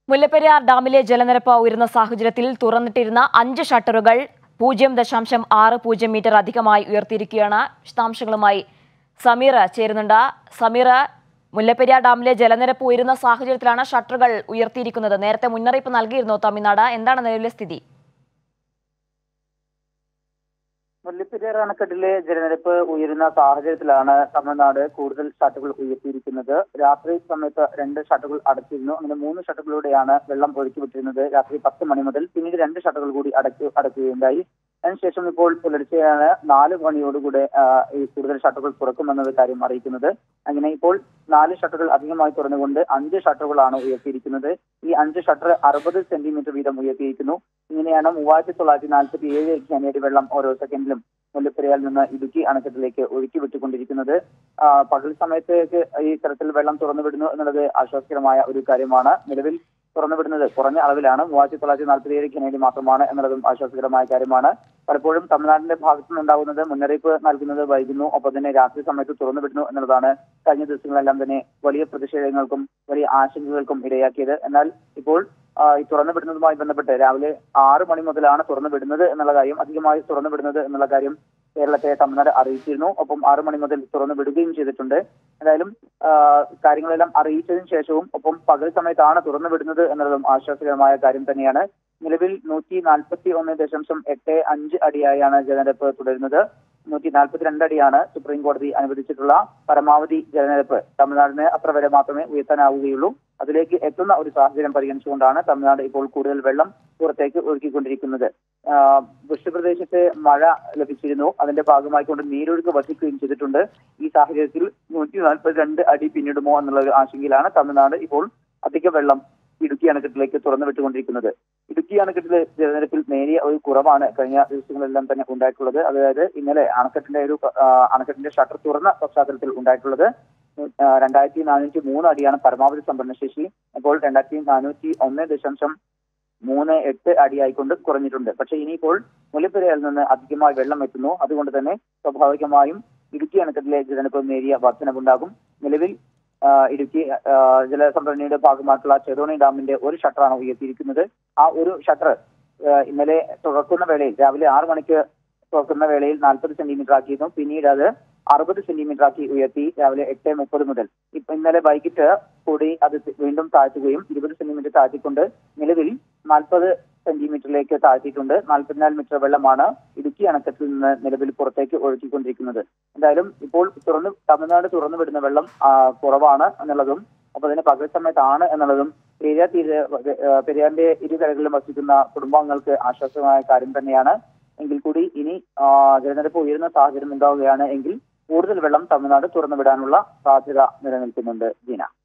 മുല്ലപ്പെരിയാർ ഡാമിലെ ജലനിരപ്പ് ഉയരുന്ന സാഹചര്യത്തിൽ തുറന്നിട്ടിരുന്ന 5 ഷട്ടറുകൾ 0.60 മീറ്റർ അധികമായി ഉയർത്തിയിരിക്കുകയാണ്. വിശദാംശങ്ങളുമായി സമീർ ചേരുന്നുണ്ട്. സമീർ, മുല്ലപ്പെരിയാർ ഡാമിലെ ജലനിരപ്പ് ഉയരുന്ന സാഹചര്യത്തിലാണ് ഷട്ടറുകൾ ഉയർത്തിയിരിക്കുന്നത്. നേരത്തെ മുന്നറിയിപ്പ് നൽകിയിരുന്നു തമിഴ്നാട്. എന്താണ് നിലവിലെ സ്ഥിതി? മുല്ലപ്പെരിയാർ അണക്കെട്ടിലെ ജലനിരപ്പ് ഉയരുന്ന സാഹചര്യത്തിലാണ് തമിഴ്നാട് കൂടുതൽ ഷട്ടറുകൾ ഉയർത്തിയിരിക്കുന്നത്. രാത്രി സമയത്ത് 2 ഷട്ടറുകൾ അടച്ചിരുന്നു. അങ്ങനെ 3 ഷട്ടറുകളിലൂടെയാണ് വെള്ളം ഒഴുക്കിവിട്ടിരുന്നത്. രാത്രി 10 മണി മുതൽ പിന്നീട് 2 ഷട്ടറുകൾ കൂടി അടയ്ക്കുകയുണ്ടായി. അതിനുശേഷം ഇപ്പോൾ പുലർച്ചെയാണ് 4 മണിയോടുകൂടെ ഈ കൂടുതൽ ഷട്ടറുകൾ തുറക്കുമെന്നത് കാര്യം അറിയിക്കുന്നത്. അങ്ങനെ ഇപ്പോൾ 4 ഷട്ടറുകൾ അധികമായി തുറന്നുകൊണ്ട് 5 ഷട്ടറുകളാണ് ഉയർത്തിയിരിക്കുന്നത്. ഈ 5 ഷട്ടർ 60 സെന്റിമീറ്റർ വീതം ഉയർത്തിയിരിക്കുന്നു. ഇങ്ങനെയാണ് 3947 ഘനയടി വെള്ളം ഓരോ സെക്കൻഡിലും മുല്ലപ്പെരിയാറിൽ നിന്ന് ഇടുക്കി അണക്കെട്ടിലേക്ക് ഒഴുക്കി വിട്ടുകൊണ്ടിരിക്കുന്നത്. പകൽ സമയത്തേക്ക് ഈ തരത്തിൽ വെള്ളം തുറന്നുവിടുന്നു എന്നുള്ളത് ആശ്വാസകരമായ ഒരു കാര്യമാണ്. നിലവിൽ തുറന്നുവിടുന്നത് കുറഞ്ഞ അളവിലാണ്, 3947 ഘനയടി മാത്രമാണ് എന്നുള്ളതും ആശ്വാസകരമായ കാര്യമാണ്. പലപ്പോഴും തമിഴ്നാടിന്റെ ഭാഗത്തു നിന്നുണ്ടാകുന്നത് മുന്നറിയിപ്പ് നൽകുന്നത് വൈകുന്നു, ഒപ്പം തന്നെ രാത്രി സമയത്ത് തുറന്നുവിടുന്നു എന്നുള്ളതാണ് കഴിഞ്ഞ ദിവസങ്ങളെല്ലാം തന്നെ വലിയ പ്രതിഷേധങ്ങൾക്കും വലിയ ആശങ്കകൾക്കും ഇടയാക്കിയത്. എന്നാൽ ഇപ്പോൾ ഈ തുറന്നുവിടുന്നതുമായി ബന്ധപ്പെട്ട് രാവിലെ 6 മണി മുതലാണ് തുറന്നുവിടുന്നത് എന്നുള്ള കാര്യം, അധികമായി തുറന്നുവിടുന്നത് എന്നുള്ള കാര്യം കേരളത്തെ തമിഴ്നാട് അറിയിച്ചിരുന്നു. ഒപ്പം 6 മണി മുതൽ തുറന്നുവിടുകയും ചെയ്തിട്ടുണ്ട്. എന്തായാലും കാര്യങ്ങളെല്ലാം അറിയിച്ചതിനു ശേഷവും ഒപ്പം പകൽ സമയത്താണ് തുറന്നുവിടുന്നത് എന്നുള്ളതും ആശ്വാസകരമായ കാര്യം തന്നെയാണ്. നിലവിൽ 141.85 അടിയായാണ് ജലനിരപ്പ് തുടരുന്നത്. 142 അടിയാണ് സുപ്രീം കോടതി അനുവദിച്ചിട്ടുള്ള പരമാവധി ജലനിരപ്പ്. തമിഴ്നാടിന് അത്ര വരെ മാത്രമേ ഉയർത്താനാവുകയുള്ളൂ. അതിലേക്ക് എത്തുന്ന ഒരു സാഹചര്യം പരിഗണിച്ചുകൊണ്ടാണ് തമിഴ്നാട് ഇപ്പോൾ കൂടുതൽ വെള്ളം പുറത്തേക്ക് ഒഴുക്കിക്കൊണ്ടിരിക്കുന്നത്. വൃഷ്ടിപ്രദേശത്ത് മഴ ലഭിച്ചിരുന്നു. അതിന്റെ ഭാഗമായിക്കൊണ്ട് നീരൊഴുക്ക് വർദ്ധിക്കുകയും ചെയ്തിട്ടുണ്ട്. ഈ സാഹചര്യത്തിൽ 142 അടി പിന്നിടുമോ എന്നുള്ള ഒരു ആശങ്കയിലാണ് തമിഴ്നാട് ഇപ്പോൾ അധിക വെള്ളം ഇടുക്കി അണക്കെട്ടിലേക്ക് തുറന്നുവിട്ടുകൊണ്ടിരിക്കുന്നത്. ഇടുക്കി അണക്കെട്ടിലെ ജലനിരപ്പിൽ നേരിയ ഒരു കുറവാണ് കഴിഞ്ഞ ദിവസങ്ങളെല്ലാം തന്നെ ഉണ്ടായിട്ടുള്ളത്. അതായത് ഇന്നലെ അണക്കെട്ടിന്റെ ഷട്ടർ തുറന്ന പശ്ചാത്തലത്തിൽ ഉണ്ടായിട്ടുള്ളത് 2403 അടിയാണ് പരമാവധി സംഭരണശേഷി. ഇപ്പോൾ 2401.38 അടിയായിക്കൊണ്ട് കുറഞ്ഞിട്ടുണ്ട്. പക്ഷേ ഇനിയിപ്പോൾ മുല്ലപ്പെരിയാറിൽ നിന്ന് അധികമായി വെള്ളം എത്തുന്നു. അതുകൊണ്ട് തന്നെ സ്വാഭാവികമായും ഇടുക്കി അണക്കെട്ടിലെ ജലനിരപ്പ് നേരിയ വർധനവുണ്ടാകും. നിലവിൽ ഇടുക്കി ജലസംഭരണിയുടെ ഭാഗമായിട്ടുള്ള ചെറുതോണി ഡാമിന്റെ ഒരു ഷട്ടറാണ് ഉയർത്തിയിരിക്കുന്നത്. ആ ഒരു ഷട്ടർ ഇന്നലെ തുറക്കുന്ന വേളയിൽ രാവിലെ 6 മണിക്ക് തുറക്കുന്ന വേളയിൽ 40 സെന്റിമീറ്റർ ആക്കിയിരുന്നു. പിന്നീട് അത് 60 സെന്റിമീറ്റർ ആക്കി ഉയർത്തി രാവിലെ 8:30 മുതൽ. ഇന്നലെ വൈകിട്ട് കൂടി അത് വീണ്ടും താഴ്ത്തുകയും 20 സെന്റിമീറ്റർ താഴ്ത്തിക്കൊണ്ട് നിലവിൽ 40 സെന്റിമീറ്ററിലേക്ക് താഴ്ത്തിയിട്ടുണ്ട്. 44 മീറ്റർ വെള്ളമാണ് ഇടുക്കി അണക്കെട്ടിൽ നിന്ന് നിലവിൽ പുറത്തേക്ക് ഒഴുക്കിക്കൊണ്ടിരിക്കുന്നത്. എന്തായാലും ഇപ്പോൾ തമിഴ്നാട് തുറന്നുവിടുന്ന വെള്ളം കുറവാണ് എന്നുള്ളതും അപ്പൊ അതിന് പകൽ സമയത്താണ് എന്നുള്ളതും പെരിയാറിന്റെ ഇരുകരകളിലും വസിക്കുന്ന കുടുംബാംഗങ്ങൾക്ക് ആശ്വാസമായ കാര്യം തന്നെയാണ്. എങ്കിൽ കൂടി ഇനി ജലനിരപ്പ് ഉയരുന്ന സാഹചര്യം ഉണ്ടാവുകയാണ് എങ്കിൽ കൂടുതൽ വെള്ളം തമിഴ്നാട് തുറന്നുവിടാനുള്ള സാധ്യത നിലനിൽക്കുന്നുണ്ട്. ജീന.